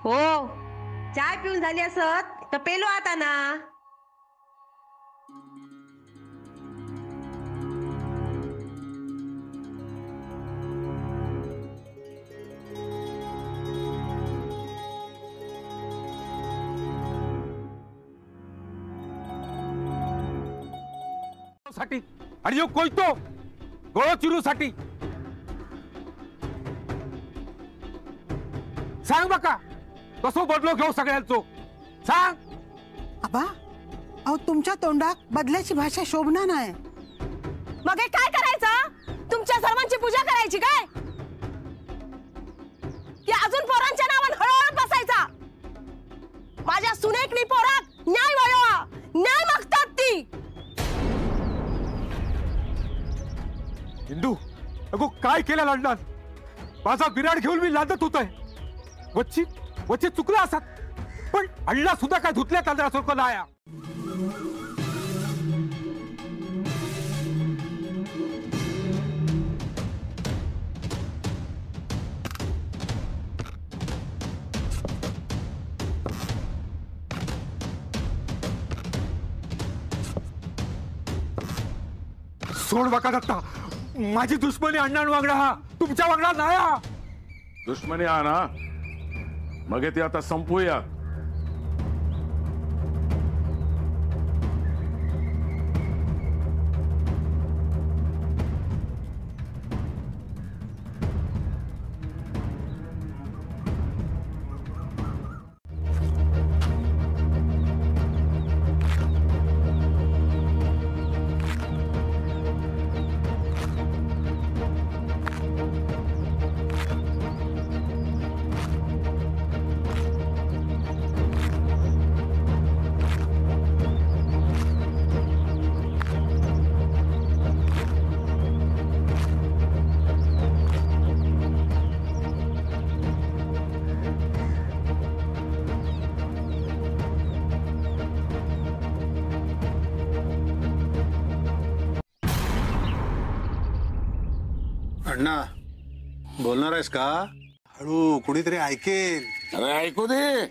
हो, चाय पिऊन झाली असत तर पेलो आता ना. साठी आणि यो कोयतो गोळो चिरू साठी सांग बका कसो बदलो घेऊ सगळ्यांचो सांग. आबा अहो तुमच्या तोंडात बदल्याची भाषा शोभना नाही. मग हे काय करायचं? तुमच्या सर्वांची पूजा करायची काय की अजून पोरांच्या नावानं हळहळत बसायचा? माझ्या सुनेकनी पोरात न्याय वळवा, न्याय मागतात ती. हिंदू अगो काय केलं लंडन? माझा विराट घेऊन मी लादत होतोय. वच्ची चुकला असत पण अण्णा सुद्धा काय धुतल्या तांदळासारखं लाया. सोड बका दत्ता, माझी दुश्मनी अण्णा वागणा हा तुमच्या वागणा नाही हा. दुश्मनी हा ना, मग ते आता संपूया. अण्णा बोलणार आहेस का? हळू, कुणीतरी ऐकेल. अरे ऐकू दे,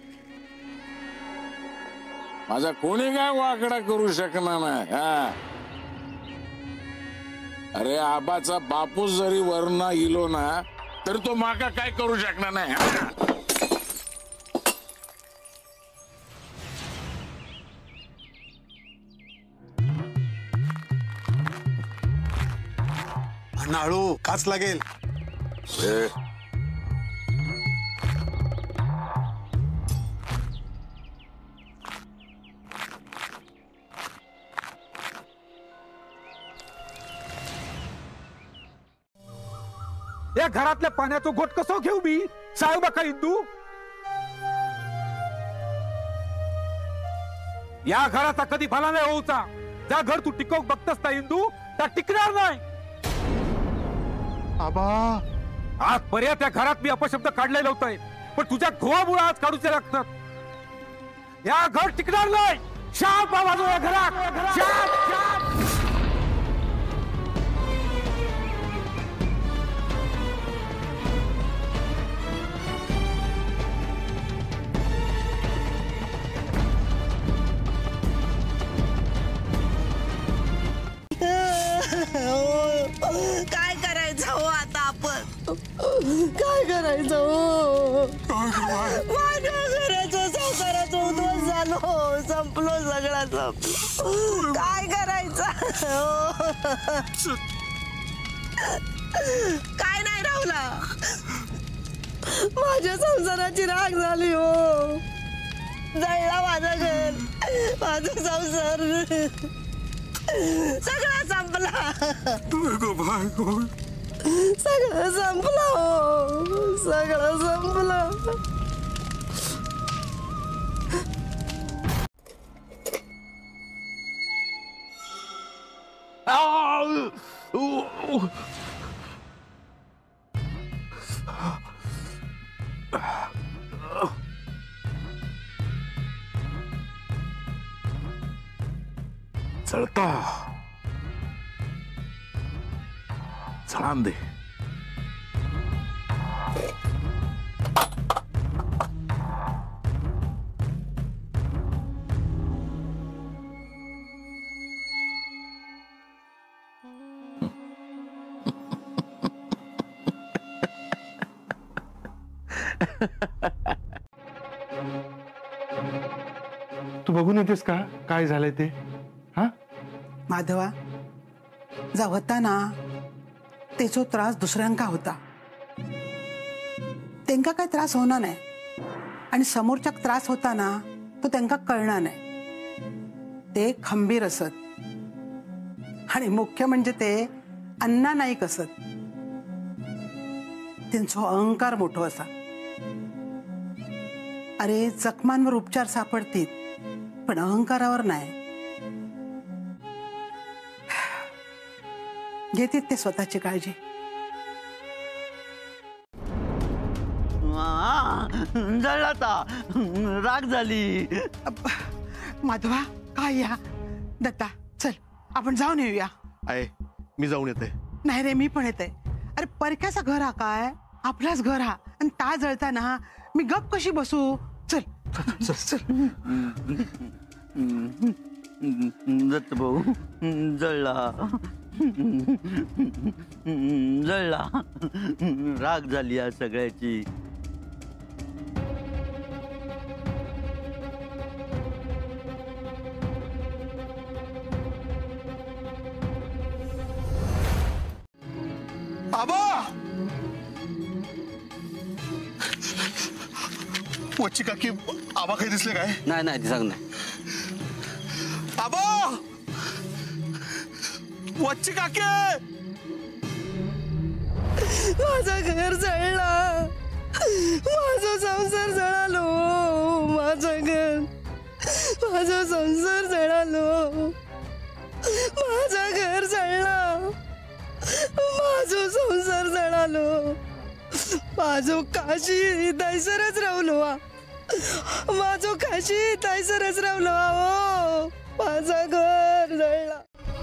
माझा कोणी काय वाकडा करू शकणार नाही. हा, अरे आबाचा बापूस जरी वरना इलो ना तरी तो माका काय करू शकणार नाही. हा? अण्णा हळू, काच लागेल. ए, या घरातल्या पाण्याचा घोट कसो घेऊ मी? सांग बका हिंदू. या घराचा कधी भला नाही होऊचा. ज्या घर तू टिकवून बघतस ना हिंदू त्या टिकणार नाही. आबा आज पर्यंत त्या घरात मी अपशब्द काढलेला होतोय पण तुझ्या घोवामुळे आज काढूचे लागतात. या घर टिकणार नाही. शाप बाबा या घरात शाप शाप. काय करायचं हो आता आपण? काय करायचं हो? माझ्या घराचं संसाराचं उद्ध्वस्त झालो, संपलो सगळा संपलो. काय करायचं काय नाही राहुला, माझ्या संसाराची राख झाली हो. जळला माझं घर, माझा संसार सगळा संपला. सगळं संपलं हो, सगळं संपलं. चढता चढान दे. तू बघून येतेस का काय झालंय ते? हा माधवा, जा होता ना तेचो त्रास दुसऱ्यांका होता, त्यांका काय त्रास होणार नाही आणि समोरच्या त्रास होता ना तो त्यांका कळणार नाही. ते खंबीर असत आणि मुख्य म्हणजे ते अन्ना नाही कसत. त्यांचा अहंकार मोठो असा. अरे जखमांवर उपचार सापडतील पण अहंकारावर नाही. घेतात ते स्वतःची काळजी. जळला राग झाली. माधवा काय या दत्ता, चल आपण जाऊन येऊया. आहे मी जाऊन येते. नाही रे, मी पण येते. अरे परक्याचा घर हा काय, आपलाच घर हा. आणि ता जळताना मी गप कशी बसू. चल चल चल. दत्त भाऊ जळला जळला. राग झाली या सगळ्याची. आबा वच्ची काकी आबा काही दिसले काय? नाही नाही सांग नाही. आबा वच्ची काकी. माझं घर जळला, माझा संसार जळालो. माझं घर, माझा संसार जळालो. माझा घर जळला, माझो संसार जळालो. माझो काशी दायसरच रावलो. माझो काशी दायसरच रावलो. हो माझा घर जळला.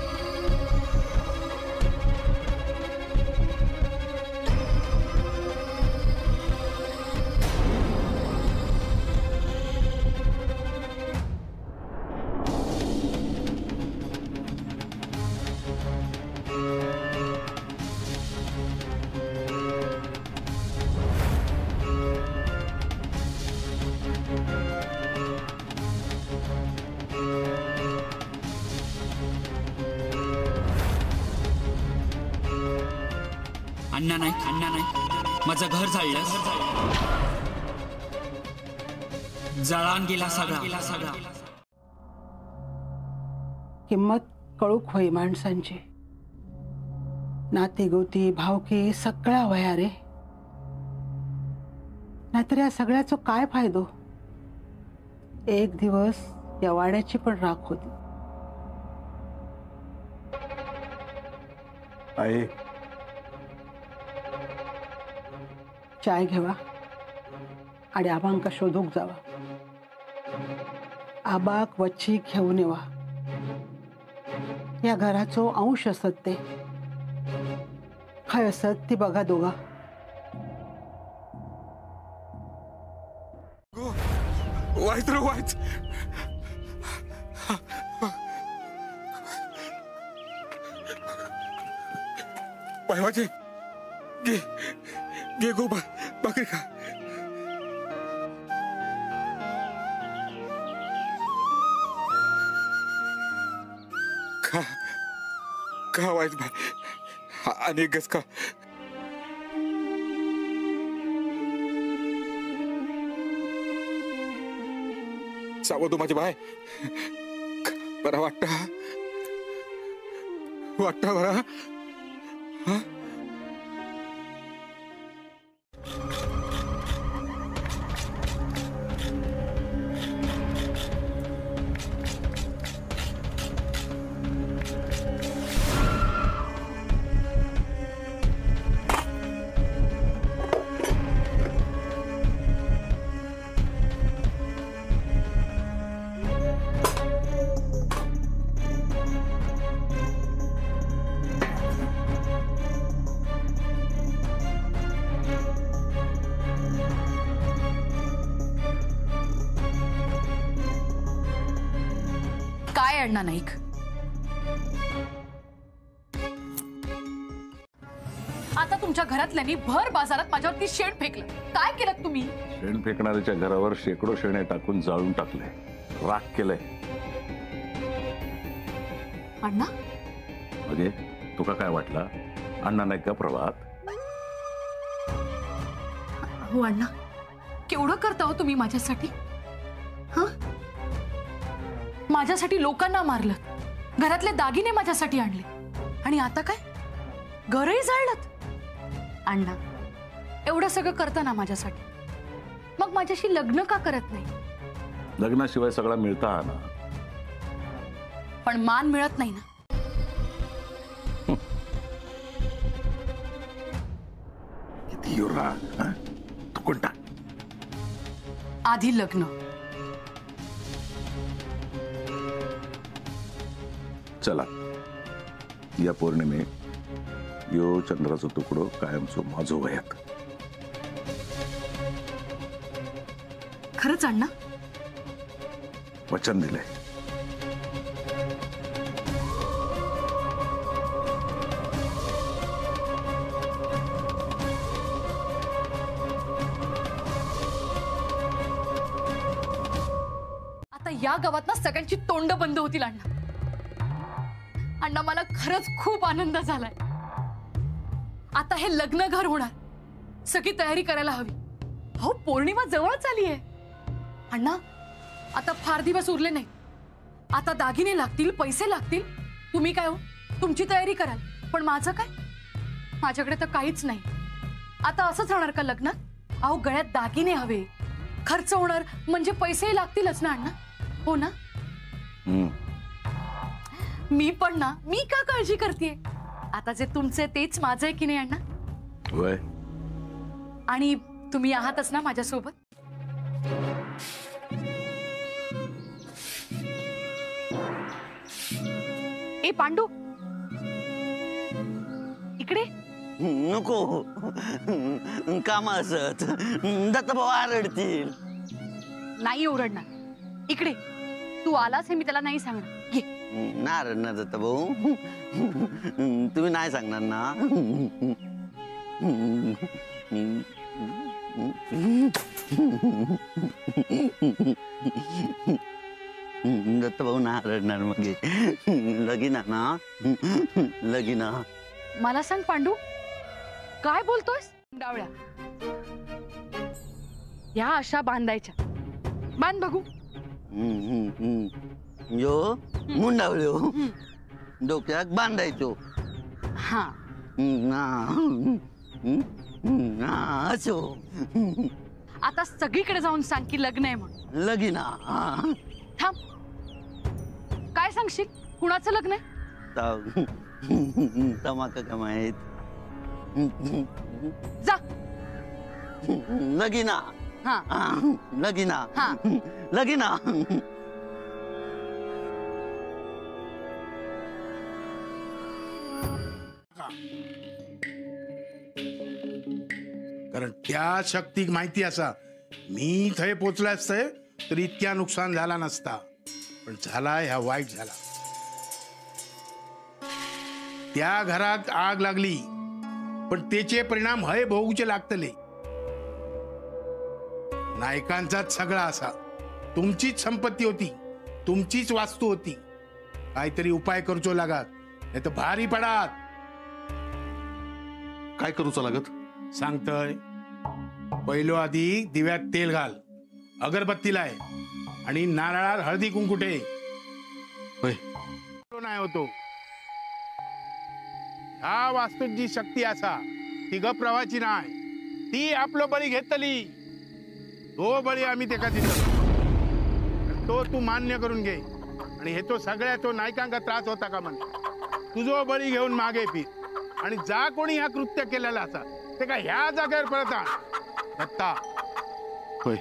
अण्णा नाही, माझं घर जाळलं. जळान गेला सगळा. किंमत कळूक होई माणसांची. नाती गोती भावकी सगळा वया रे. नाहीतर या सगळ्याचा काय फायदो. एक दिवस या वाड्याची पण राख होती. आहे चाय घेवा आणि आबांका शोधूक जावा. आबाक वच्ची घेऊन येवा. या घराचो अंश असत ते. खय असत ती बघा दोघा. वाईट रे वाईट. पायवाचे घे घे गो भाकरी खा. खा खा वाईट भाई आणि गस खा. सावधू माझे बाय. बरा वाटता बरा. काय अण्णा नाईक, आता तुमच्या घरातल्यांनी भर बाजारात माझ्यावरती शेण फेकलं. काय केलं तुम्ही? शेण फेकणाऱ्याच्या घरावर शेकडो शेणे टाकून जाळून टाकले, राख केलंय. अण्णा, म्हणजे तुका काय वाटलं अण्णा नाही का प्रभात? हो अण्णा, केवढं करता हो तुम्ही माझ्यासाठी? हा, माझ्यासाठी लोकांना मारलं, घरातले दागिने माझ्यासाठी आणले, आणि आता काय घरही जाळलं. अण्णा, एवढं सगळं करता ना माझ्यासाठी, मग माझ्याशी लग्न का करत नाही? लग्नाशिवाय सगळा मिळता हा ना, पण मान मिळत नाही ना. किती राग, हा? तू कोणता? आधी लग्न. चला, या पौर्णिमे यो चंद्राचो तुकडो कायमचो माझो वयात. खरंच अण्णा? वचन दिलंय. आता या गावात ना सगळ्यांची तोंड बंद होतील अण्णा. अण्णा, मला खरंच खूप आनंद झालाय. आता हे लग्न घर होणार, सगळी तयारी करायला हवी. हो, पौर्णिमा जवळच आली आहे अण्णा. आता फार दिवस उरले नाही. आता दागिने लागतील, पैसे लागतील. तुम्ही काय हो, तुमची तयारी कराल, पण माझं काय? माझ्याकडे तर काहीच नाही. आता असंच राहणार का लग्न? अहो, गळ्यात दागिने हवे, खर्च होणार, म्हणजे पैसेही लागतीलच ना अण्णा. हो ना? मी पण ना, मी का काळजी करतेय? आता जे तुमचे तेच माझं आहे की नाही अण्णा? होय. आणि तुम्ही आहातच ना माझ्यासोबत? ए पांडू, इकडे. नको, काम असत, दत्तभाऊ आरडतील. नाही ओरडणार. इकडे तू आलास हे मी त्याला नाही सांगणार. ये. ना रडणार दत्तभाऊ, तुम्ही नाही सांगणार ना? दत्तभाऊ ना रडणार. मग लगीना ना, लगीना. मला सांग पांडू, काय बोलतोयस? डावळ्या या अशा बांधायच्या. बांध बघू. यो मुंडावळ्यो डोक्यात बांधायचो. हा असो. आता सगळीकडे जाऊन सांग की लग्न आहे म्हणून. लगीना. थांब, काय सांगशील? कुणाचं लग्न आहे? तमाका का माहित. जा. लगीना. हा, लगीना. हा. लगीना. कारण त्या शक्तीक माहिती असा, मी थंय पोचला असतंय तर इतक्या नुकसान झाला नसता. पण झाला ह्या वाईट झाला. त्या घरात आग लागली, पण त्याचे परिणाम हय भोगूचे लागतले. नायकांचाच सगळा असा. तुमचीच संपत्ती होती, तुमचीच वास्तू होती. काहीतरी उपाय करूचो लागत, नाही तर भारी पडात. काय करूचा लागत? सांगतय. पहिलो आधी दिव्यात तेल घाल, अगरबत्ती लाय, आणि नारळात हळदी कुंकुटे. नाही होतो. ह्या वास्तूत जी शक्ती असा ती गप्रवाची नाही. ती आपलं बळी घेतली. तो बळी आम्ही तेका दिला. तो तू मान्य करून घे. आणि हे तो सगळ्या तो नायकांका त्रास होता का म्हण. तुझो बळी घेऊन मागे फिर. आणि जा कोणी ह्या कृत्य केलेला असा ते का ह्या जागेवर परत आण. दत्ता. होय.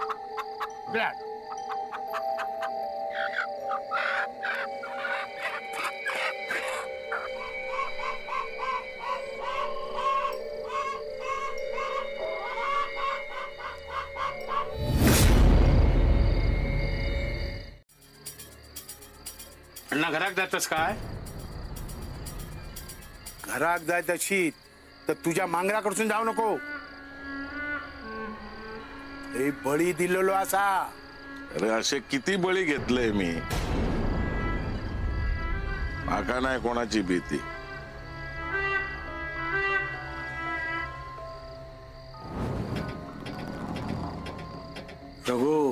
अण्णा, घरात जातस काय? घरात जायत अशी तर तुझ्या मांगराकडसून जाऊ नको. हे बळी दिलेलो असा. अरे असे किती बळी घेतले मी. माका नाही कोणाची भीती. रघु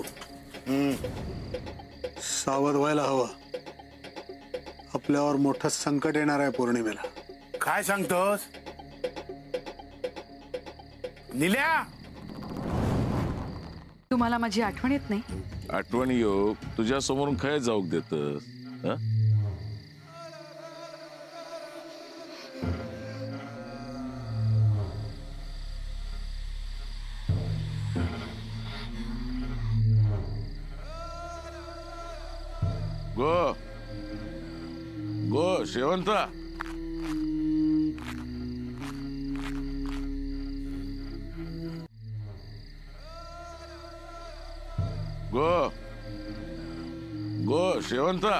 सावध व्हायला हवं. आपल्यावर मोठं संकट येणार आहे पौर्णिमेला. काय सांगतोस निल्या? तुम्हाला माझी आठवण येत नाही? आठवण येऊ तुझ्या समोरून काय जाऊक देतस? गो गो शेवंता. गो गो शेवंता.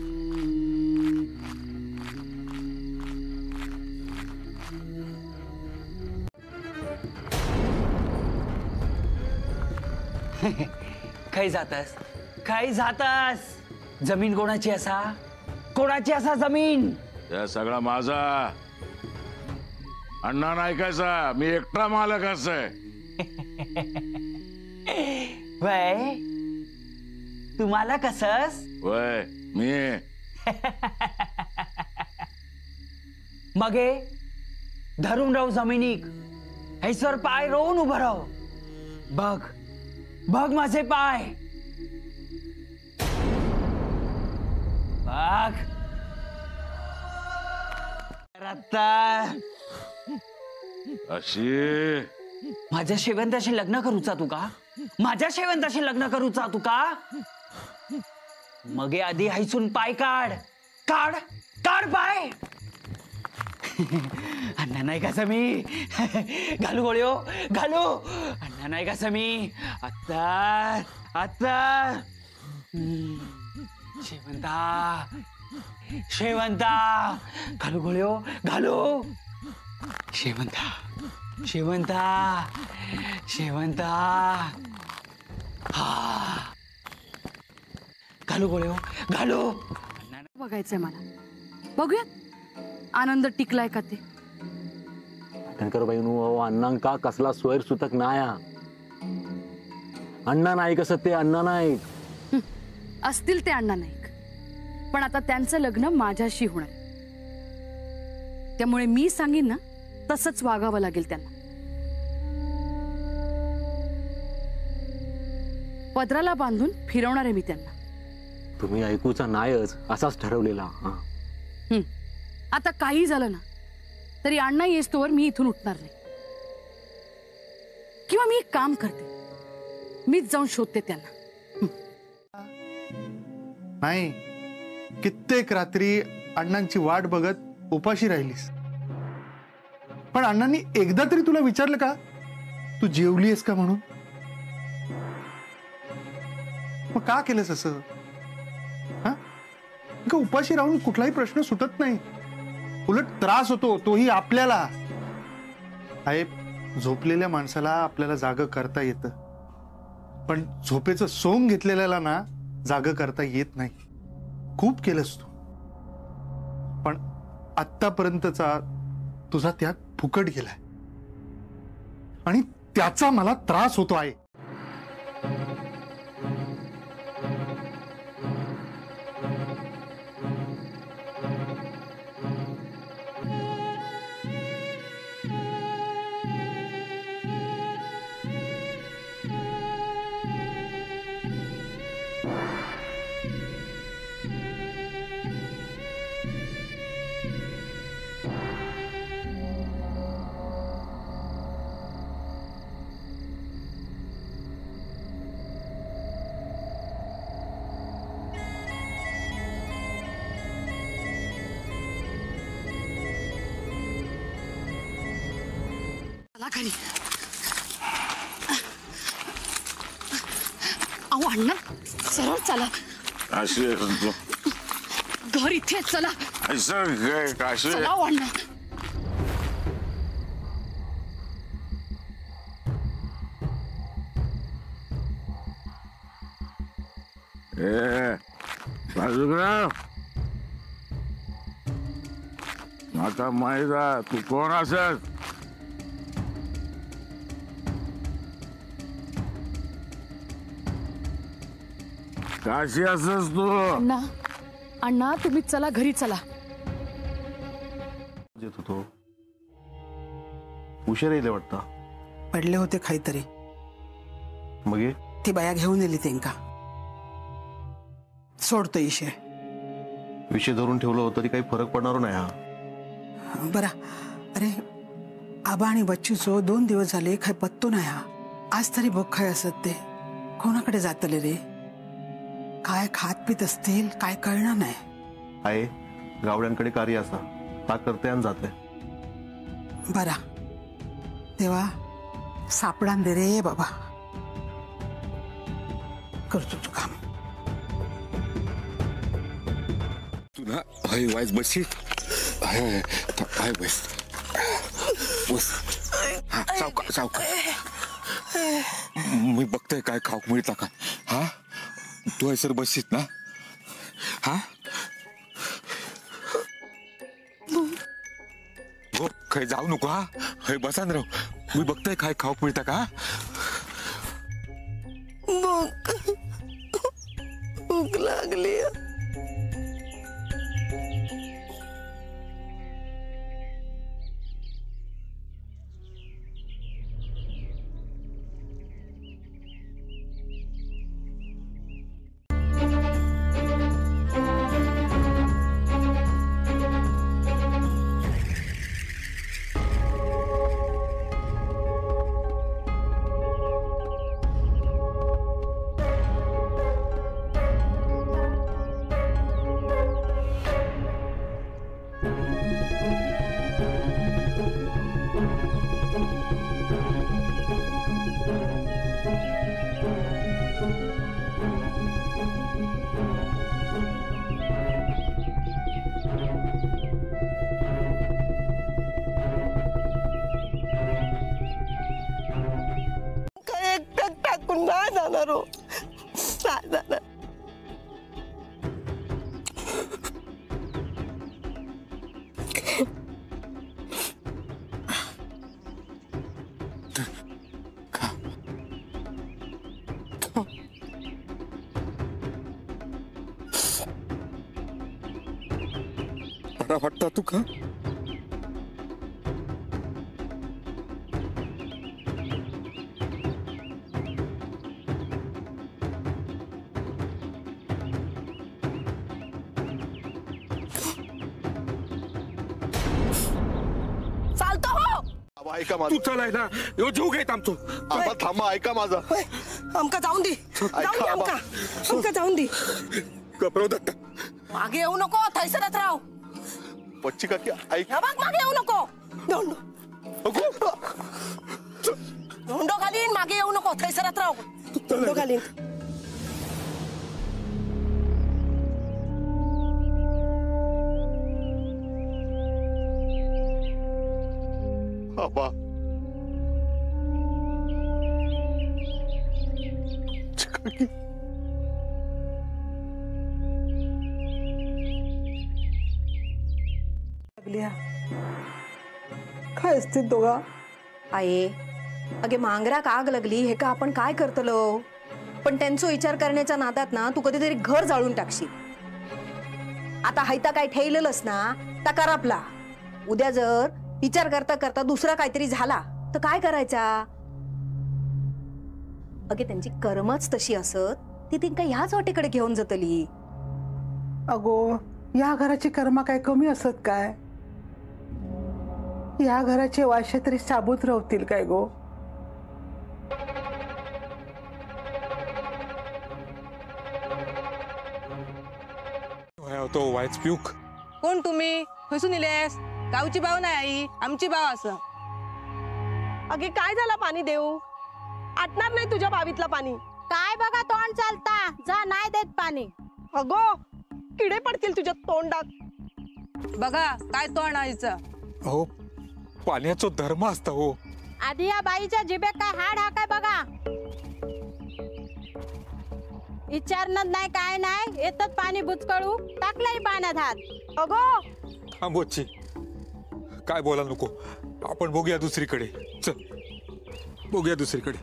खाई जातास खाई जातास. जमीन कोणाची असा? कोणाची असा जमीन? त्या सगळा माझा. अण्णा ऐकायचा मी एकटा मालक आहे. वय तुम्हाला कसस? वय मी मगे धरून राहू जमिनीक. हैसर पाय रोवून उभं राहू. बघ बघ माझे पाय. बघ आता अशी माझ्या शेवंताशी लग्न करूचा तू का? माझ्या शेवंताशी लग्न करूचा तू का? मगे आधी हैसून पाय काढ. काढ काढ पाय. अण्णा नाही का समी? घालू गोळ्यो घालू. अण्णा नाही का समी? आता आता शेवंता शेवंता घालू गोळ्यो घालू. शेवंता शेवंता शेवंता. हा घालू गोळ्यो घालू. बघायचंय मला. बघूया आनंद टिकलाय का ते. शंकरबाई अण्णांका कसला स्वैर सुतक नाया. अण्णा नाईक असं ते अण्णा नाईक असतील ते अण्णा नाईक. पण आता त्यांचं लग्न माझ्याशी होणार. त्यामुळे मी सांगेन ना तसंच वागावं लागेल त्यांना. पदराला बांधून फिरवणार आहे मी त्यांना. तुम्ही ऐकूचा नायच असाच ठरवलेला. आता काही झालं ना तरी अण्णा येस्तोवर मी इथून उठणार नाही. किंवा मी एक काम करते. मीच जाऊन शोधते त्यांना. नाही कित्येक रात्री अण्णांची वाट बघत उपाशी राहिलीस. पण अण्णांनी एकदा तरी तुला विचारलं का तू जेवलीस का म्हणून? मग का केलंस असं? हा का उपाशी राहून कुठलाही प्रश्न सुटत नाही. उलट त्रास होतो तोही आपल्याला. आहे झोपलेल्या माणसाला आपल्याला जाग करता येतं. पण झोपेचं सोंग घेतलेल्याला ना जाग करता येत नाही. खूप केलंस तू. पण आत्तापर्यंतचा तुझा त्याग फुकट गेलाय आणि त्याचा मला त्रास होतो आहे. घरी. अहो अण्णा सरळ चला. अशी घर इथे चला. असं काय काशी? चला अण्णा. बाजूराव, आता माहित आहे तू कोण असेल? काशी असस तू? अण्णा अण्णा तुम्ही चला घरी चला. येत होतो उशीर येईल वाटतं. पडले होते काहीतरी, मग ये. ती बाया घेऊन येली तेंका. सोडतो इशे. विषय धरून ठेवलं होतं तरी काही फरक पडणार नाही. हा बरा. अरे आबा आणि बच्चूचो 2 दिवस झाले काय पत्तो नाही. हा आज तरी बघ काय असत ते. कोणाकडे जातले रे? काय खात पित असतील काय कळणार नाही. आहे गावड्यांकडे कार्य असा ता करते आणि जाते. बरा तेव्हा सापडान दे रे बाबा. करतो तू काम. तू ना हाय वाईस बसशी. हाय बस बस. हा सावका सावका. मी बघतोय काय खाऊक मिळता का. हा तू आहे सर बसशीत ना. हा हो काही जाऊ नको. हा हे बसा ना राव. मी बघतोय काय खाऊक मिळता का. भूक लागली. नाही जाणार हो. नाही जाणार. बरा वाटता तू का. ऐका तू चलाय ना यो जीव घेत आमचो. आबा थांबा ऐका माझा. आमका जाऊन दे. आमका जाऊन दे. गप्रो दत्ता मागे येऊ नको. थैसरच राव. बच्ची काकी ऐक. मागे येऊ नको. धोंडो घालीन. मागे येऊ नको. थैसरच राव. धोंडो घालीन. आबा काय असते दोघा. आये अगे मांगराक आग लागली हे का आपण काय करतलो. पण त्यांचा विचार करण्याच्या नादात ना तू कधीतरी घर जाळून टाकशील. आता हायता काय ठेवलेलंस ना ता करापला. उद्या जर विचार करता करता दुसरा काहीतरी झाला तर काय करायचा. अगे त्यांची कर्मच तशी असत. ती तिंका ह्याच वाटेकडे घेऊन जातली. अगो या घराची कर्म काय कमी असत काय. या घराचे वाशे तरी साबूत राहतील काय गो. तो वायच पिऊक. कोण तुम्ही. खसून इलेस. गावची भाव नाही आई. आमची भाव असं. अगे काय झाला पाणी देऊ. आटणार नाही तुझ्या बावीतला पाणी. काय बघा तोंड चालता. जा नाही देत पाणी. अगो किडे पडतील तुझ्या तोंडात. बघा काय तोंड आईचं. हो पाण्याचा धर्म असता. हो आधी या बाईच्या जिभेत काय हाड हा काय बघा. विचारणार नाही काय नाही, येतात पाणी बुचकळू टाकलंय पाण्यात हात. अगो थांबवची काय बोला नको, आपण बघूया दुसरीकडे. चल बघूया दुसरीकडे.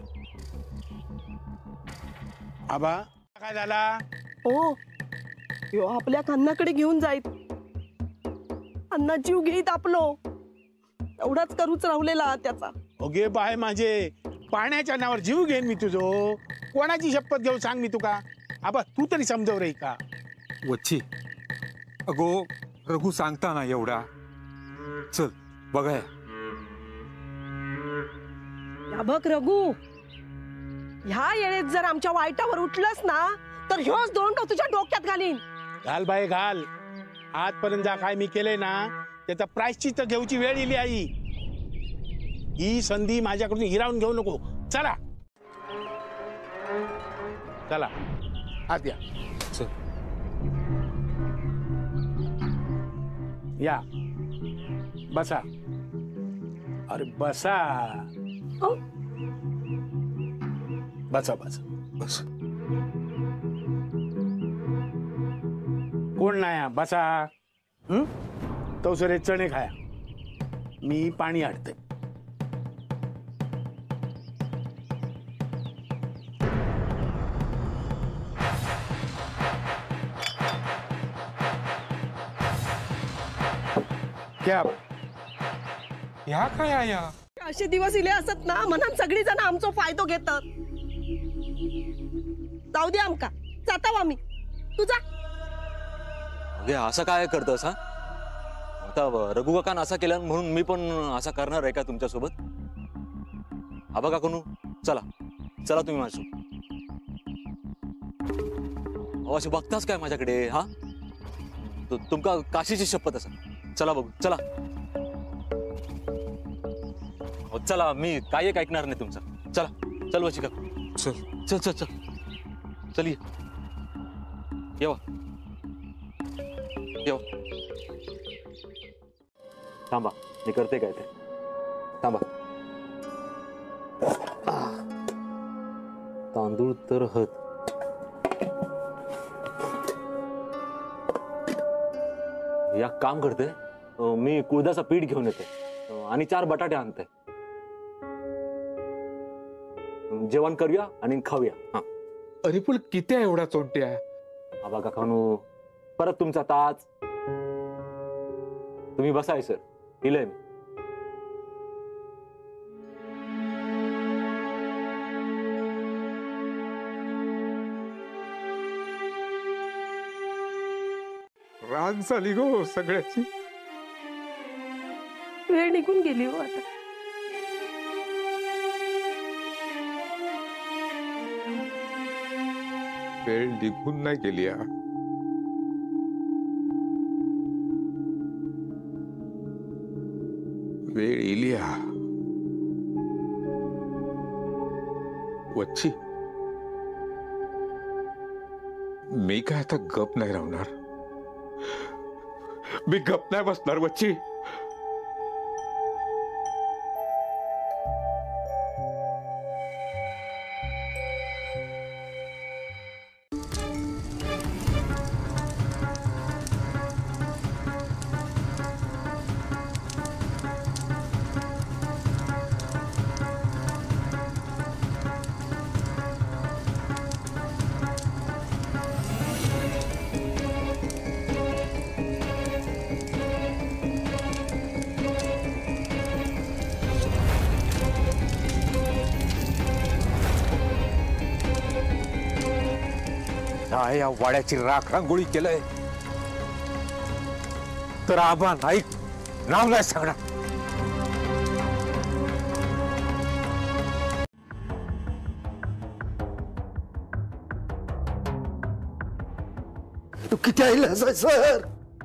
आबा काय झाला? ओ यो आपल्या अन्नाकडे घेऊन जाईत. अण्णा जीव घेईत आपलो, एवढाच करूच राहुलेला त्याचा. ओगे बाय माझे, पाण्याच्या नावावर जीव घेईन मी तुझो. कोणाची शपथ घेऊ सांग मी तुका. आबा तू तरी समजव रे का. वच्ची अगो रघु सांगता ना एवढा. चल बघाय. या बघ रघु, ह्या येळेत जर आमच्या वाईटावर उठलंस ना तर ह्योच दोंड तुझ्या डोक्यात घालीन. घाल बाई घाल. आजपर्यंत जा काय मी केलंय ना त्याचा प्रायश्चित्त घेऊची वेळ येली आई. ही संधी माझ्याकडून हिरावून घेऊ नको. चला चला आत या. या बसा. अरे बसा बसा बसा बस. कोण नाही बसा. तो सरे चणे खाया, मी पाणी आणते. क्या ह्या काय आया? असे दिवस इले असत ना म्हणून सगळी जण आमचा फायदा घेतात. जाऊ दे आमका, जाता आम्ही. तुझा अगे असं काय करतस? हा आता रघु काकान असा केला म्हणून मी पण असा करणार आहे का तुमच्यासोबत? हा बघा कोणू, चला चला तुम्ही माझ्यासोबत. असे बघताच काय माझ्याकडे? हा तुमका काशीची शपथ असा. चला बघू चला. चला मी काय एक ऐकणार नाही तुमचं. चला चल वची का. चल चल चल चल चल ये. येवा येवा. थांबा मी करते काय ते. थांबा. तांदूळ तर हत. या काम करते मी, कुळदाचा पीठ घेऊन येते आणि 4 बटाटे आणते. जेवण करूया आणि खाऊया. हा. अरे पण किती आहे एवढा चोंट्या? आबा काकानू परत तुमचा ताच. तुम्ही बसाय सर, इलय मी. राग झाली गो सगळ्याची. वेळ निघून गेली हो आता. वेळ निघून नाही गेली. वेळ येली. वच्ची मी काय आता गप नाही राहणार. मी गप नाही बसणार वच्ची. या वाड्याची राख रांगोळी केलंय तर आबा नाईक नाव नाही सांगणार. तू किती आईला सर?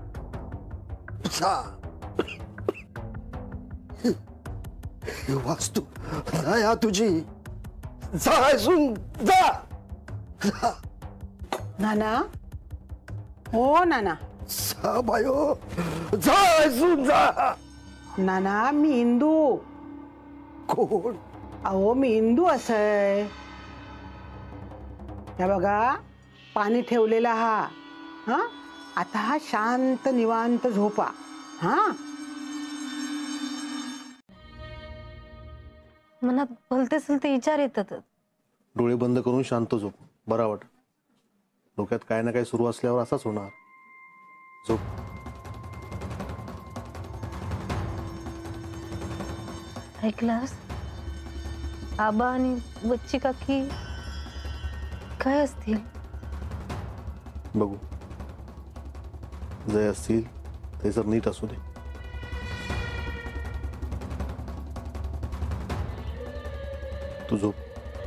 वास्तू या तुझी जायसून जा. नाना हो नाना. बायो जायसून जा. नाना मी इंदू. कोण? अहो मी इंदू असय. या बघा पाणी ठेवलेला हा आता हा शांत निवांत झोपा हा. मनात भलते सलते विचार येतात. डोळे बंद करून शांत झोप, बरा वाट. डोक्यात काय ना काय सुरू असल्यावर असाच होणार. झोप. ऐकलास? आबा आणि बच्ची काकी काय असतील? बघू, जे असतील ते जर नीट असू दे. तू झोप.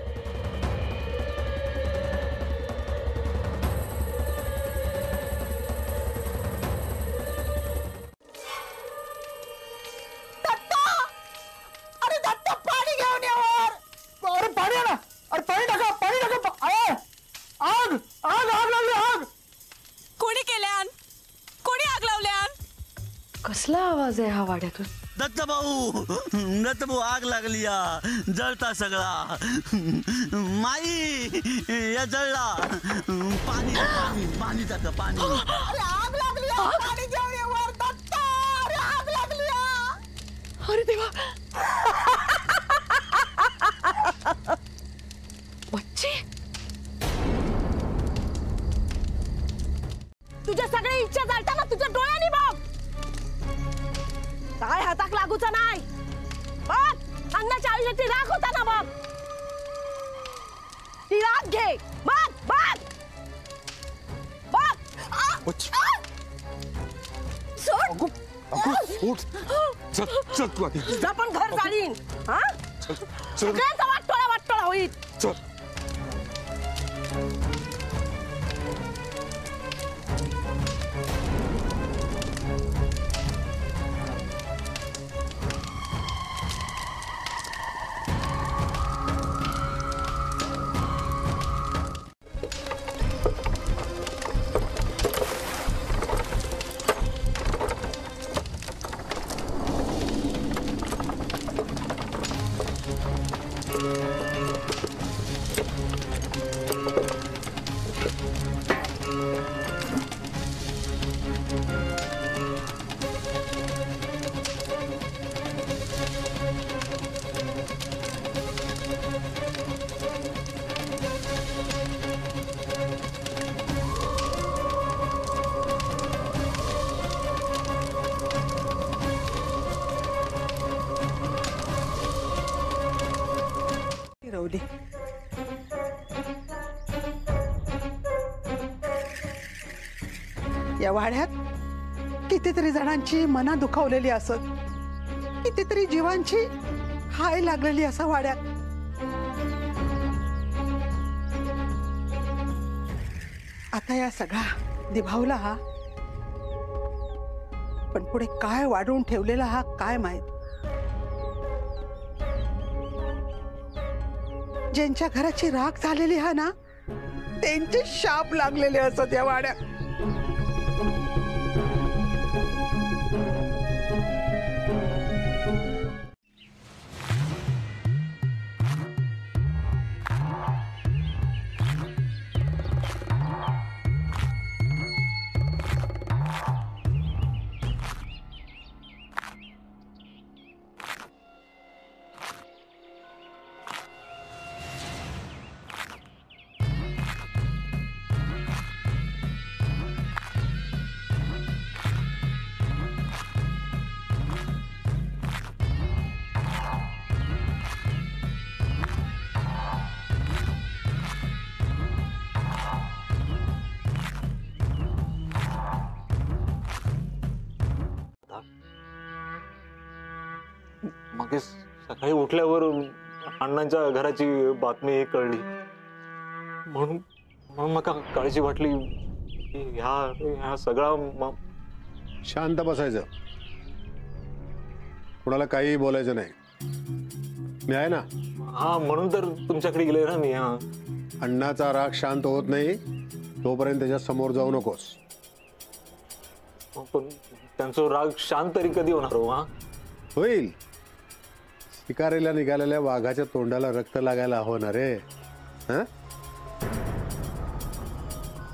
अरे दत्ता पाणी घेऊन ये वर. अरे पाणी आणा, अरे पाणी टाका, पाणी टाका. आग आग आग लागली, आग. कोणी केल्यान? कोणी आग लावल्यान? कसला आवाज आहे हा वाड्यातून? दत्त भाऊ आग लागली या, जळता सगळा. माई या जळला. पाणी पाणी पाणी टाका, पाणी. अरे आग लागली या, पाणी घेऊन ये वर दत्ता. अरे आग लागली या. अरे देवा. बच्ची, तुझ्या सगळ्या इच्छा जाळताना तुझ्या डोळ्यांनी बघ. काय हाताक लागूचा नाही. बघ, अन्नाच्या आयुष्याची राख होता ना बघ. ती राख घे. बघ बघ बघ. सोड. चल तू आधी. तुझा पण घर जाळीन. हा, सगळ्यांचा वाटोळा होईल. चल. रवली, या वाड्यात कितीतरी जणांची मनं दुखावलेली असत, कितीतरी जीवांची हाय लागलेली असा वाड्यात. आता या सगळा निभावला हा, पण पुढे काय वाढवून ठेवलेला हा काय माहित. ज्यांच्या घराची राख झालेली हा ना, त्यांचे शाप लागलेले असत या वाड्यात. मागे सकाळी उठल्यावर अण्णांच्या घराची बातमी कळली, म्हणून म्हणून मला काळजी वाटली. ह्या सगळा. शांत बसायचं, कुणाला काही बोलायचं नाही. मी आहे ना. हा, म्हणून तर तुमच्याकडे गेले ना मी. हा, अण्णाचा राग शांत होत नाही तोपर्यंत त्याच्या समोर जाऊ नकोस. पण त्यांचा राग शांत तरी कधी होणार हो? हा, होईल. शिकारीला निघालेल्या वाघाच्या तोंडाला रक्त लागायला हवं ना रे.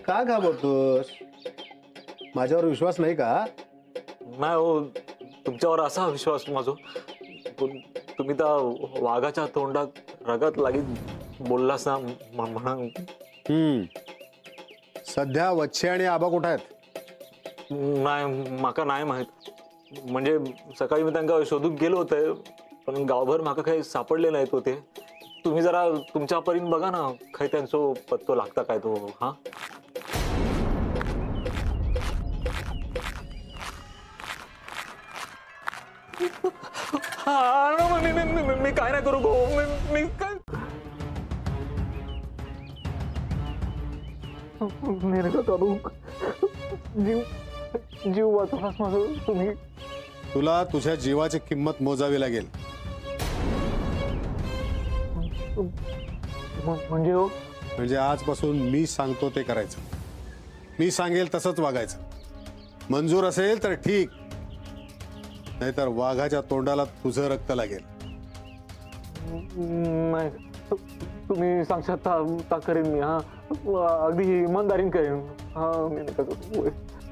का घाबरतोस? माझ्यावर विश्वास नाही का? नाही हो, तुमच्यावर असा विश्वास माझो, पण तुम्ही त्या वाघाच्या तोंडात रगत लागीत बोललास ना म्हणून. सध्या वच्छे आणि आबा कुठे आहेत? नाही, माका नाही माहित. म्हणजे सकाळी मी त्यांना शोधून गेलो होते, पण गावभर माका काही सापडले नाहीत होते. तुम्ही जरा तुमच्या परीन बघा ना, काही त्यांचा पत्तो लागता काय तो. हा, मी काय नाही करू गो. मी काय करू? जीव वाचवलास माझं तुम्ही. तुला तुझ्या जीवाची किंमत मोजावी लागेल. म्हणजे आजपासून मी सांगतो ते करायचं. मी सांगेल तसंच वागायचं. मंजूर असेल तर ठीक, नाहीतर वाघाच्या तोंडाला तुझं रक्त लागेल. नाही, तुम्ही सांगशात करेन मी. हा, अगदी इमानदारीन करेन. हा, मी नाही का